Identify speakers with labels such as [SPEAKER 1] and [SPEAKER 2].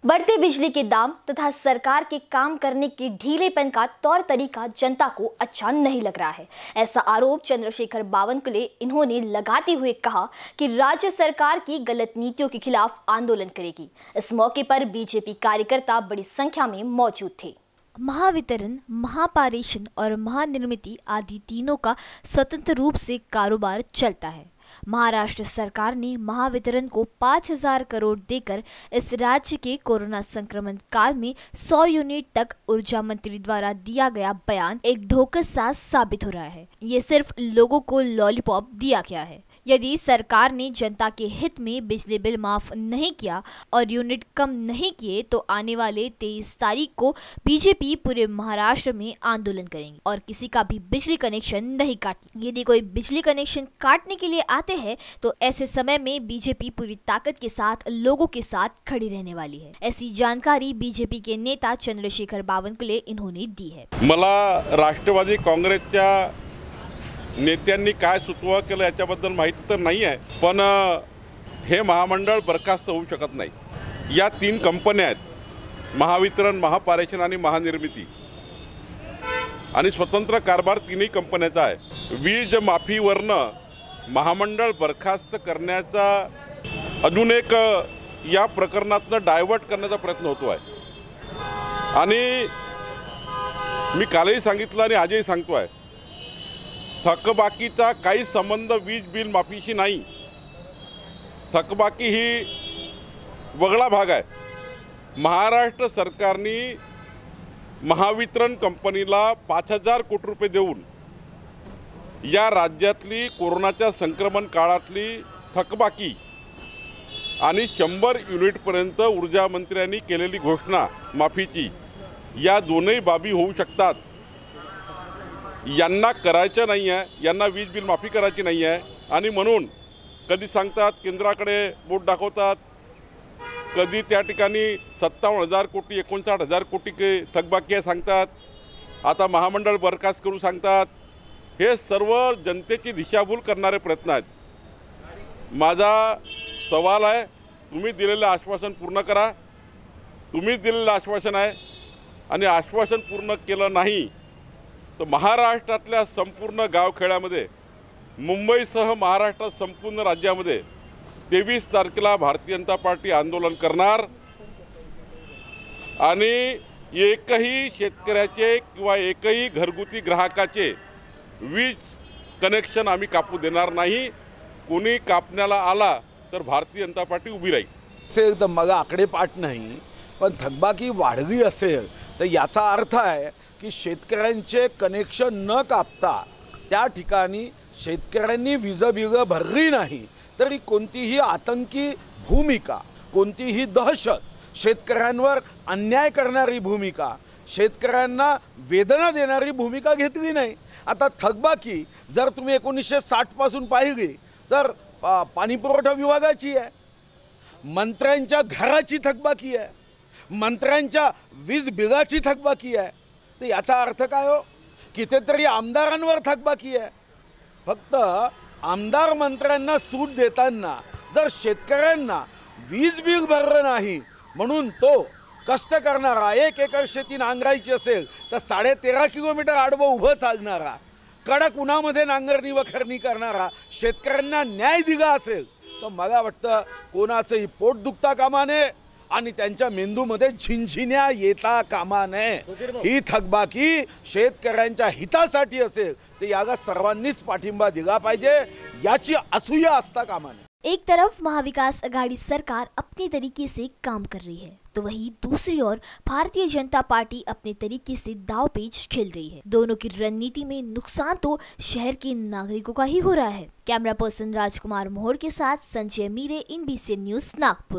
[SPEAKER 1] बढ़ते बिजली के दाम तथा सरकार के काम करने के ढीलेपन का तौर तरीका जनता को अच्छा नहीं लग रहा है। ऐसा आरोप चंद्रशेखर बावनकुले इन्होंने लगाते हुए कहा कि राज्य सरकार की गलत नीतियों के खिलाफ आंदोलन करेगी। इस मौके पर बीजेपी कार्यकर्ता बड़ी संख्या में मौजूद थे।
[SPEAKER 2] महावितरण, महापारेषण और महानिर्मिती आदि तीनों का स्वतंत्र रूप से कारोबार चलता है। महाराष्ट्र सरकार ने महावितरण को 5,000 करोड़ देकर इस राज्य के कोरोना संक्रमण काल में 100 यूनिट तक ऊर्जा मंत्री द्वारा दिया गया बयान एक ढोकस सा साबित हो रहा है। ये सिर्फ लोगों को लॉलीपॉप दिया गया है। यदि सरकार ने जनता के हित में बिजली बिल माफ नहीं किया और यूनिट कम नहीं किए तो आने वाले 23 तारीख को बीजेपी पूरे महाराष्ट्र में आंदोलन करेंगे और किसी का भी बिजली कनेक्शन नहीं काटेगी। यदि कोई बिजली कनेक्शन काटने के लिए आते हैं तो ऐसे समय में बीजेपी पूरी ताकत के साथ लोगों के साथ खड़ी रहने वाली है। ऐसी जानकारी बीजेपी के नेता चंद्रशेखर बावनकुले इन्होंने दी है।
[SPEAKER 3] मला राष्ट्रवादी काँग्रेसच्या नेत्यांनी काय सुचवा केलं याच्याबद्दल माहिती तर नाही आहे, पण हे महामंडळ बरखास्त होऊ शकत नाही। या तीन कंपन्या आहेत, महावितरण, महापारेषण आणि महानिर्मिती, आणि स्वतंत्र कारभार तीनही कंपन्यांचा आहे। वीज माफीवरनं महामंडळ बरखास्त करण्याचा अजून एक या प्रकरणातनं डायव्हर्ट करण्याचा प्रयत्न होतो आहे। आणि मी कालही सांगितलं आणि आजही सांगतो आहे, थकबाकीचा काही संबंध वीज बिल माफीशी नाही। थकबाकी ही वेगळा भाग आहे। महाराष्ट्र सरकारने महावितरण कंपनीला 5,000 कोटी रुपये देऊन या राज्यातली कोरोनाच्या संक्रमण काळातली थकबाकी आणि 100 युनिटपर्यंत ऊर्जा मंत्र्यांनी केलेली घोषणा माफीची, या दोनही बाबी होऊ शकतात। यांना करायचं नाही आहे, यांना वीज बिल माफी करायची नाही आहे, आणि म्हणून कधी सांगतात केंद्राकडे बोट दाखवतात, कधी त्या ठिकाणी 57,000 कोटी 59,000 कोटी थकबाकी आहे सांगतात, आता महामंडळ बरखास्त करू सांगतात। हे सर्व जनतेची दिशाभूल करणारे प्रयत्न आहेत। माझा सवाल आहे, तुम्ही दिलेलं आश्वासन पूर्ण करा। तुम्ही दिलेलं आश्वासन आहे आणि आश्वासन पूर्ण केलं नाही तर महाराष्ट्रातल्या संपूर्ण गावखेड्यामध्ये, मुंबईसह महाराष्ट्रात संपूर्ण राज्यामध्ये 23 तारखेला भारतीय जनता पार्टी आंदोलन करणार आणि एकही शेतकऱ्याचे किंवा एकही घरगुती ग्राहकाचे वीज कनेक्शन आम्ही कापू देणार नाही। कोणी कापण्याला आला तर भारतीय जनता पार्टी उभी राहील।
[SPEAKER 4] असेल तर मग आकडे पाठ नाही, पण थकबाकी वाढली असेल तर याचा अर्थ आहे की शेतकऱ्यांचे कनेक्शन न कापता त्या ठिकाणी शेतकऱ्यांनी वीज बिल भरली नाही तरी कोणतीही आतंकी भूमिका, कोणतीही दहशत, शेतकऱ्यांवर अन्याय करणारी भूमिका, शेतकऱ्यांना वेदना देणारी भूमिका घेतली नाही। आता थकबाकी जर तुम्ही 1960 पासून पाहिली तर पाणीपुरवठा विभागाची आहे, मंत्र्यांच्या घराची थकबाकी आहे, मंत्र्यांच्या वीज बिलाची थकबाकी आहे। तर याचा अर्थ काय हो? कितीतरी आमदारांवर थकबाकी आहे। फक्त आमदार मंत्र्यांना सूट देताना जर शेतकऱ्यांना वीज बिल भरलं नाही म्हणून तो कष्ट करणारा, 1 एकर शेती नांगरायची असेल तर 13.5 किलोमीटर आडवं उभं चालणारा, कडक उन्हामध्ये नांगरणी वखरणी करणारा शेतकऱ्यांना न्याय दिला असेल तर मला वाटतं कोणाचंही पोट दुखता कामा नये आणि त्यांच्या मेंदूमध्ये झिंझिन्या येता कामा नये। ही थकबाकी शेतकऱ्यांच्या हितासाठी असेल तर याला सर्वांनीच पाठिंबा दिला पाहिजे, याची असूया असता कामा नये।
[SPEAKER 2] एक तरफ महाविकास आघाड़ी सरकार अपने तरीके से काम कर रही है तो वहीं दूसरी ओर भारतीय जनता पार्टी अपने तरीके से दावपेच खेल रही है। दोनों की रणनीति में नुकसान तो शहर के नागरिकों का ही हो रहा है। कैमरा पर्सन राजकुमार मोहर के साथ संजय मीरे, NBC न्यूज़, नागपुर।